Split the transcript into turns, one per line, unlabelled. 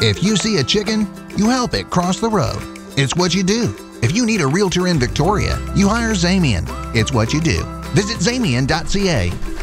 If you see a chicken, you help it cross the road. It's what you do. If you need a realtor in Victoria, you hire Zamian. It's what you do. Visit Zamian.ca.